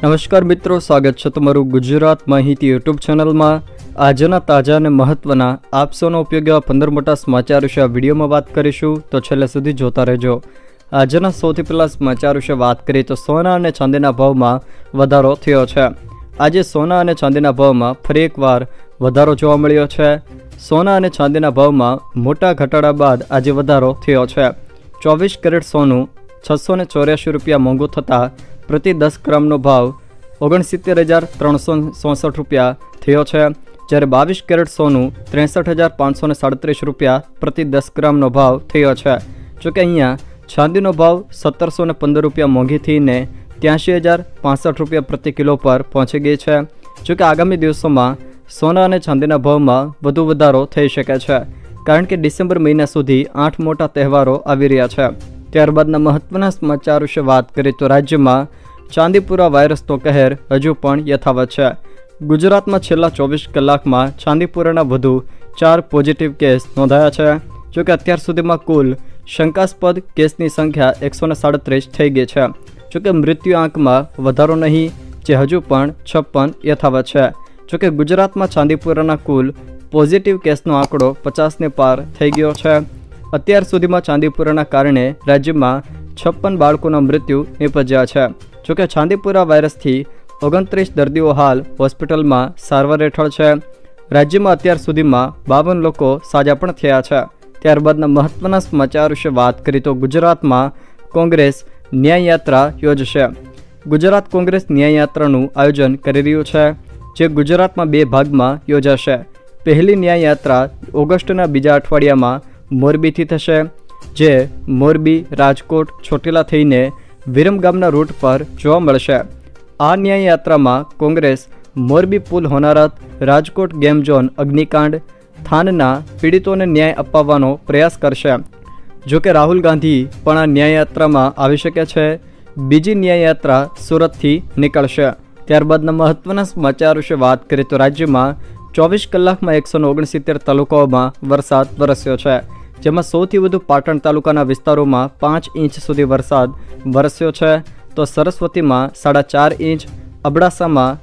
नमस्कार मित्रों, स्वागत है तमारू गुजरात माहिती यूट्यूब चैनल में। आजना ताजा ने महत्वना आप सौनो उपयोगी 15 मोटा समाचार विषय विडियो में बात करीशुं, तो छेल्ले सुधी जोता रहेजो। आजना सौथी पहला समाचार विषय बात करिए तो सोना और चांदीना भाव में वधारो थयो छे। आज सोना और चांदीना भाव में फरी एकवार वधारो जोवा मळ्यो छे। सोना और चांदीना भाव में मोटा घटाड़ा बाद आज वधारो थयो छे। 24 कैरेट सोनू 684 रुपया मोंघू थता प्रति 10 ग्रामनो भाव 69,367 रुपया थयो छे। જ્યારે 22 कैरेट सोनू 63,537 रुपया प्रति 10 ग्रामनो भाव थयो छे। जो कि अहींया चांदीनो भाव 1,715 रुपया मोंघी थीने 83,065 रुपया प्रति किलो पर पहुंची गई है। जो कि आगामी दिवसों में सोना और चांदीना भाव में वधु वधारो थई शके छे, कारण के डिसेम्बर महीना सुधी 8 मोटा तहेवारो आवी रह्या छे। त्यारबादना महत्वना समाचार विषे बात करिए तो राज्य में चांदीपुरा वायरसनो कहर हजू पण यथावत है। गुजरात में छेल्ला 24 कलाक में चांदीपुराना वधु 4 पॉजिटिव केस नोंधाया है। जो कि अत्यार सुधीमां कुल शंकास्पद केसनी संख्या 137 थई गई है। जो कि मृत्यु आंक में वधारो नहीं, जे हजू पण 56 यथावत है। जो कि गुजरात में चांदीपुराना कुल पॉजिटिव केसनो आंकड़ो 50 ने पार थई गयो है। अत्यार सुधीमां चांदीपुराना कारणे राज्य में 56 बाळकोना मृत्यु निपज्या है। जो कि चांदीपुरा वायरस थी 29 दर्दीओ हाल होस्पिटल में सारवार हेठळ है। राज्य में अत्यार सुधीमां 52 लोको साजा पण थया छे। त्यारबादना महत्वना समाचार विषे बात करिए तो गुजरात में कांग्रेस न्याय यात्रा योजशे। गुजरात कांग्रेस न्याय यात्रानुं आयोजन करी रह्युं छे, जे गुजरात में 2 भाग में योजाशे। पहली न्याय यात्रा ऑगस्टना बीजा अठवाडियामां मोरबीथी थशे, जे मोरबी, राजकोट, छोटेला थईने विरमगामना रूट पर जोवा मळशे। आ न्याय यात्रा में कांग्रेस मोरबी पुल होनारत, राजकोट गेम जोन अग्निकांड, थानना पीड़ितों ने न्याय अपावવાનો प्रयास करशे। जो कि राहुल गांधी पण आ न्याय यात्रा में आवी शके छे। बीजी न्याय यात्रा सूरत थी निकळशे। त्यारबादना महत्वना समाचार विषे बात करिए तो राज्य में 24 कलाक में 169 तालुकाओं में वरसाद वरस्यो है। जेमां सौथी वधु पाटण तालुकाना विस्तारों में 5 इंच सुधी वरसाद वरस्यो है। तो सरस्वती में 4.5 इंच, अबड़ासा में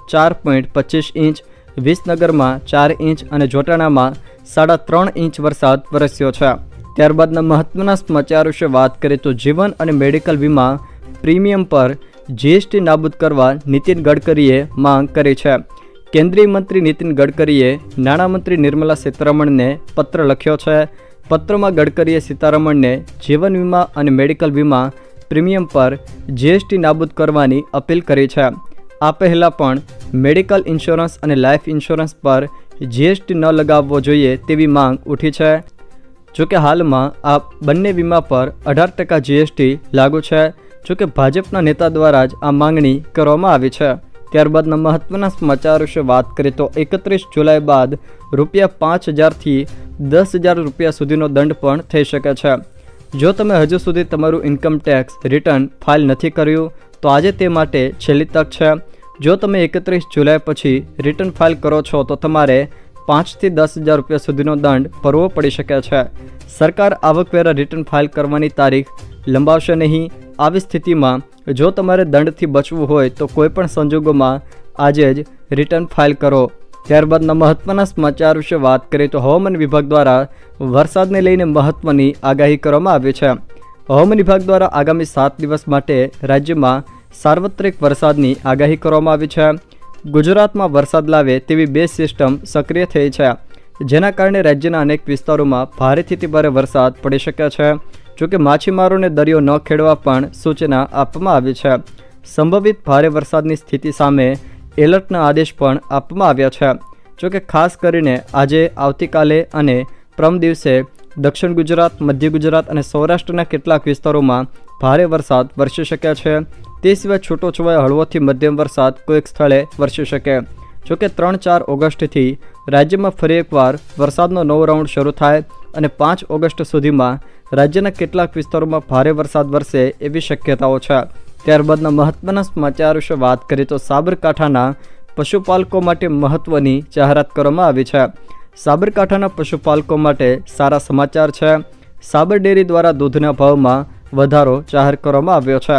4.25 इंच, विसनगर में 4 इंच और जोटाणा में 3.5 इंच वरसाद वरस्यो है। त्यारबादना महत्वना समाचार विषे बात करिए तो जीवन और मेडिकल वीमा प्रीमियम पर जीएसटी नाबूद करवा नितिन गडकरीए मांग करी है। केंद्रीय मंत्री नितिन गडकरीए नाणामंत्री निर्मला सीतारमण ने पत्र लख्यो है। पत्र में गडकरीए सीतारमण ने जीवन वीमा और मेडिकल वीमा प्रीमियम पर जीएसटी नाबूद करवानी अपील करी है। आ पहला पण मेडिकल इंश्योरन्स और लाइफ इंश्योरन्स पर जीएसटी न लगाववो जोईए तेवी मांग उठी है। जो कि हाल में आ बंने वीमा पर 18% जीएसटी लागू है। जो कि भाजपा नेता द्वारा ज आ मांगणी करवामां आवी छे। त्यारबादना महत्वना समाचार विषे बात करिए तो 31 जुलाई बाद रुपया 5,000 थी 10,000 रुपया सुधीनो दंड पण थई शके छे। जो तमे हजू सुधी तमारू इनकम टैक्स रिटर्न फाइल नहीं कर्यु तो आज ते माटे छेल्ली तक है। जो तमे 31 जुलाई पछी रिटर्न फाइल करो छो तो तमारे 5 થી 10,000 रुपया सुधीनो दंड भरवो पड़ी शके छे। सरकार आवकवेरा रिटर्न फाइल करवानी तारीख लंबावशे नहीं। आवी स्थिति में जो तमारे दंड थी बचवू होय तो कोईपण संजोगों में आज ज रिटर्न फाइल करो। त्यारबादना महत्वना समाचार विषे बात करिए तो हवामान विभाग द्वारा वरसादने लईने महत्वनी आगाही करवामां आवी छे। हवामान विभाग द्वारा आगामी 7 दिवस माटे राज्य में सार्वत्रिक वरसादनी आगाही करवामां आवी छे। गुजरात में वरसाद लावे तेवी 2 सिस्टम सक्रिय थई छे, जेना कारणे राज्यना अनेक विस्तारों में भारेथी अति भारे वरसाद पड़ी शके छे। जो कि माछीमारोने दरियो न खेडवा पण सूचना आपवामां आवी छे। संभवित भारे वरसादनी स्थिति सामे एलर्टना आदेश पण आपवामां आव्या छे। जो कि खास करीने आजे, आवतीकाले अने परम दिवसे दक्षिण गुजरात, मध्य गुजरात और सौराष्ट्रना केटलाक विस्तारों में भारे वरसाद वरसी शके छे। ते सिवाय छूटोछवायो हळवोथी मध्यम वरसाद कोईक स्थळे वरसी शके। जो कि 3-4 ऑगस्ट थी राज्य में फरी एकवार वरसादनो नवो राउंड शुरू थाय और 5 ऑगस्ट सुधीमां राज्यना केटलाक विस्तारों में भारे वरसाद वरसे एवी शक्यताओ छे। त्यारबादना महत्वना समाचार विषे बात करिए तो साबरकांठाना पशुपालको माटे महत्वनी जाहेरात करवामां आवी छे। साबरकांठाना पशुपालको माटे सारा समाचार छे। साबर डेरी द्वारा दूधना भाव में वधारो जाहेर करवामां आव्यो छे।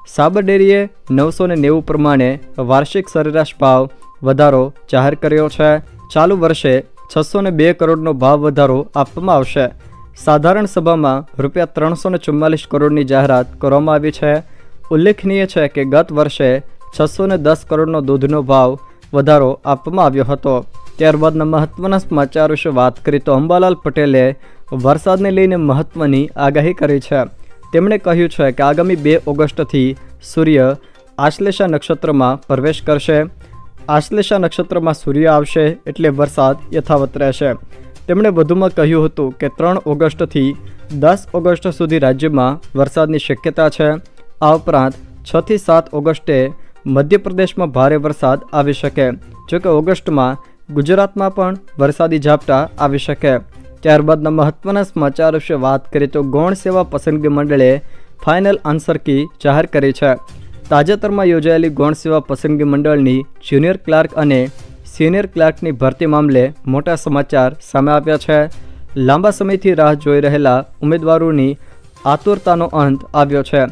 સાબર ડેરીએ 990 પ્રમાણે વાર્ષિક સરેરાશ ભાવ વધારો જાહેર કર્યો છે। ચાલુ વર્ષે 602 કરોડનો ભાવ વધારો આપવામાં આવશે। સાધારણ સભામાં ₹344 કરોડની જાહેરાત કરવામાં આવી છે। ઉલ્લેખનીય છે કે ગત વર્ષે 610 કરોડનો દૂધનો ભાવ વધારો આપવામાં આવ્યો હતો। ત્યારબાદના મહત્વના સમાચાર વિશે વાત કરીએ તો અંબાલાલ પટેલે વરસાદને લઈને મહત્વની આગાહી કરી છે। તેમણે કહ્યું છે કે આગામી 2 ઓગસ્ટથી સૂર્ય આશ્લેષા નક્ષત્રમાં પ્રવેશ કરશે। આશ્લેષા નક્ષત્રમાં સૂર્ય આવશે એટલે વરસાદ યથાવત રહેશે। તેમણે વધુમાં કહ્યું હતું કે 3 ઓગસ્ટથી 10 ઓગસ્ટ સુધી રાજ્યમાં વરસાદની શક્યતા છે। આ ઉપરાંત 6 થી 7 ઓગસ્ટે મધ્યપ્રદેશમાં ભારે વરસાદ આવી શકે, જોકે ઓગસ્ટમાં ગુજરાતમાં પણ વરસાદી ઝાપટા આવી શકે। ત્યારબાદના મહત્વના સમાચાર વિશે વાત કરીએ તો ગૌણ સેવા પસંદગી મંડળે ફાઇનલ આન્સર કી જાહેર કરી છે। તાજેતરમાં યોજાયેલી ગૌણ સેવા પસંદગી મંડળની જુનિયર ક્લાર્ક અને સિનિયર ક્લાર્કની ભરતી મામલે મોટા સમાચાર સામે આવ્યા છે। લાંબા સમયથી રાહ જોઈ રહેલા ઉમેદવારોની આતુરતાનો અંત આવ્યો છે।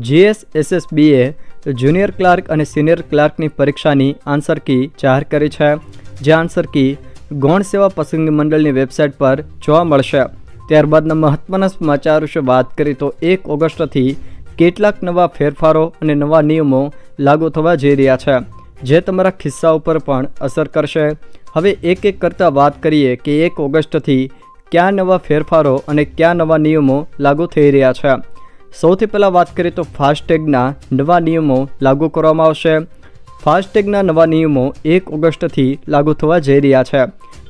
GSSBએ જુનિયર ક્લાર્ક અને સિનિયર ક્લાર્કની પરીક્ષાની આન્સર કી જાહેર કરી છે, જે આન્સર કી ગૌણ સેવા પસંદગી મંડળની વેબસાઇટ પર જોવા મળશે। ત્યારબાદના મહત્વના સમાચાર વિશે વાત કરીએ તો 1 ઓગસ્ટથી કેટલાક નવા ફેરફારો અને નવા નિયમો લાગુ થવા જઈ રહ્યા છે, જે તમારા ખિસ્સા ઉપર પણ અસર કરશે। હવે એક એક કરતાં વાત કરીએ કે 1 ઓગસ્ટથી કયા નવા ફેરફારો અને કયા નવા નિયમો લાગુ થઈ રહ્યા છે। સૌથી પહેલાં વાત કરીએ તો ફાસ્ટેગના નવા નિયમો લાગુ કરવામાં આવશે। ફાસ્ટેગના નવા નિયમો 1 ઓગસ્ટથી લાગુ થવા જઈ રહ્યા છે।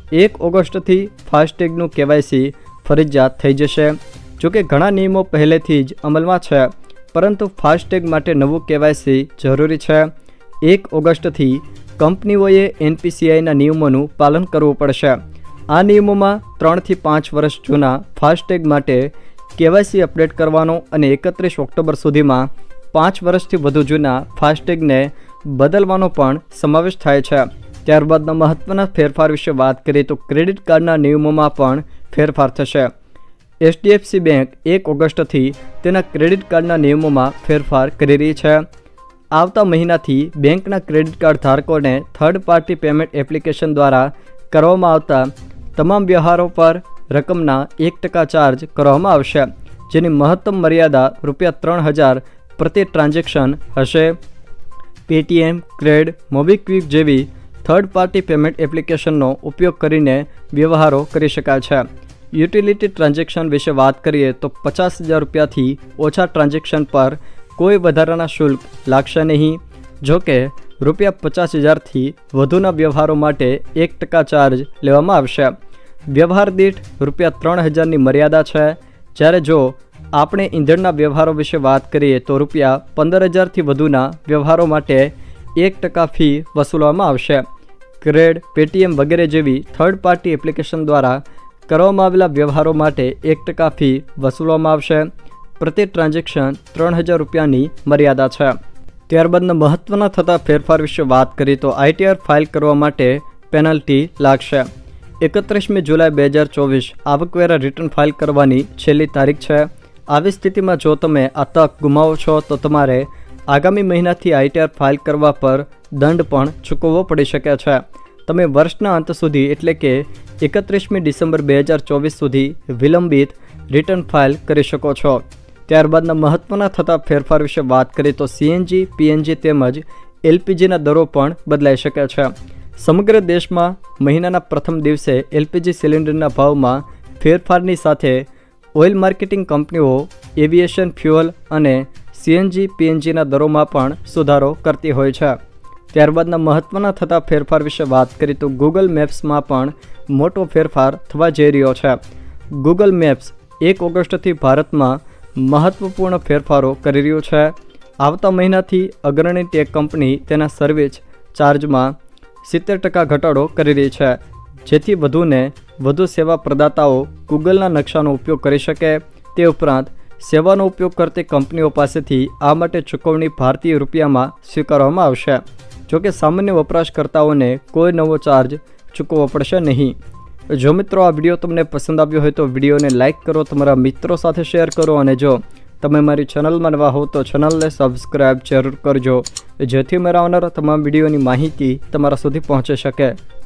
1 ઓગસ્ટથી ફાસ્ટેગનું KYC ફરજિયાત થઈ જશે। જોકે ઘણા નિયમો પહેલેથી જ અમલમાં છે, પરંતુ ફાસ્ટેગ માટે નવું KYC જરૂરી છે। 1 ઓગસ્ટથી કંપનીઓએ NPCIના નિયમોનું પાલન કરવું પડશે। આ નિયમોમાં 3 થી 5 વર્ષ જૂના ફાસ્ટેગ માટે KYC અપડેટ કરવાનો અને 31 ઓક્ટોબર સુધીમાં 5 વર્ષથી વધુ જૂના ફાસ્ટેગને બદલવાનો પણ સમાવેશ થાય છે। ત્યારબાદના મહત્વના ફેરફાર વિશે વાત કરીએ તો ક્રેડિટ કાર્ડના નિયમોમાં પણ ફેરફાર થશે। HDFC બેંક 1 ઓગસ્ટથી તેના ક્રેડિટ કાર્ડના નિયમોમાં ફેરફાર કરી રહી છે। આવતા મહિનાથી બેંકના ક્રેડિટ કાર્ડ ધારકોને થર્ડ પાર્ટી પેમેન્ટ એપ્લિકેશન દ્વારા કરવામાં આવતા તમામ વ્યવહારો પર રકમના 1% ચાર્જ કરવામાં આવશે, જેની મહત્તમ મર્યાદા ₹3000 પ્રતિ ટ્રાન્ઝેક્શન હશે। પેટીએમ, ક્રેડ, મોબીક્વિક જેવી થર્ડ પાર્ટી પેમેન્ટ એપ્લિકેશનનો ઉપયોગ કરીને વ્યવહારો કરી શકાય છે। યુટિલિટી ટ્રાન્ઝેક્શન વિશે વાત કરીએ તો ₹50,000થી ઓછા ટ્રાન્ઝેક્શન પર કોઈ વધારાના શુલ્ક લાગશે નહીં। જોકે ₹50,000થી વધુના વ્યવહારો માટે 1% ચાર્જ લેવામાં આવશે। વ્યવહાર દીઠ ₹3,000ની મર્યાદા છે, જ્યારે જો આપણે ઈંધણના વ્યવહારો વિશે વાત કરીએ તો ₹15,000થી વધુના વ્યવહારો માટે 1% ફી વસૂલવામાં આવશે। ક્રેડ, પેટીએમ વગેરે જેવી થર્ડ પાર્ટી એપ્લિકેશન દ્વારા કરવામાં આવેલા વ્યવહારો માટે 1% ફી વસૂલવામાં આવશે। પ્રતિ ટ્રાન્ઝેક્શન ₹3,000ની મર્યાદા છે। ત્યારબાદના મહત્વના થતા ફેરફાર વિશે વાત કરીએ તો ITR ફાઇલ કરવા માટે પેનલ્ટી લાગશે। 31 જુલાઈ 2024 આવકવેરા રિટર્ન ફાઇલ કરવાની છેલ્લી તારીખ છે। આવી સ્થિતિમાં જો તમે આ તક ગુમાવો છો તો તમારે આગામી મહિનાથી ITR ફાઇલ કરવા પર દંડ પણ ચૂકવવો પડી શકે છે। તમે વર્ષના અંત સુધી એટલે કે 31 ડિસેમ્બર 2024 સુધી વિલંબિત રિટર્ન ફાઇલ કરી શકો છો। ત્યારબાદના મહત્વના થતા ફેરફાર વિશે વાત કરીએ તો CNG, PNG તેમજ LPGના દરો પણ બદલાઈ શકે છે। સમગ્ર દેશમાં મહિનાના પ્રથમ દિવસે LPG સિલિન્ડરના ભાવમાં ફેરફારની સાથે ઓઇલ માર્કેટિંગ કંપનીઓ એવિએશન ફ્યુઅલ અને CNG, PNGના દરોમાં પણ સુધારો કરતી હોય છે। ત્યારબાદના મહત્વના થતા ફેરફાર વિશે વાત કરીએ તો ગૂગલ મેપ્સમાં પણ મોટો ફેરફાર થવા જઈ રહ્યો છે। ગૂગલ મેપ્સ 1 ઓગસ્ટથી ભારતમાં મહત્વપૂર્ણ ફેરફારો કરી રહ્યું છે। આવતા મહિનાથી અગ્રણી ટેક કંપની તેના સર્વિસ ચાર્જમાં 70% ઘટાડો કરી રહી છે, જેથી વધુને વધુ સેવા પ્રદાતાઓ ગૂગલના નકશાનો ઉપયોગ કરી શકે। તે ઉપરાંત સેવાનો ઉપયોગ કરતી કંપનીઓ પાસેથી આ માટે ચૂકવણી ભારતીય રૂપિયામાં સ્વીકારવામાં આવશે। જોકે સામાન્ય વપરાશકર્તાઓને કોઈ નવો ચાર્જ ચૂકવવો પડશે નહીં। જો મિત્રો આ વિડીયો તમને પસંદ આવ્યો હોય તો વિડીયોને લાઇક કરો, તમારા મિત્રો સાથે શેર કરો અને જો તમે મારી ચેનલમાં નવા હો તો ચેનલને સબસ્ક્રાઈબ જરૂર કરજો, જેથી મારા આવનારા તમામ વિડીયોની માહિતી તમારા સુધી પહોંચી શકે।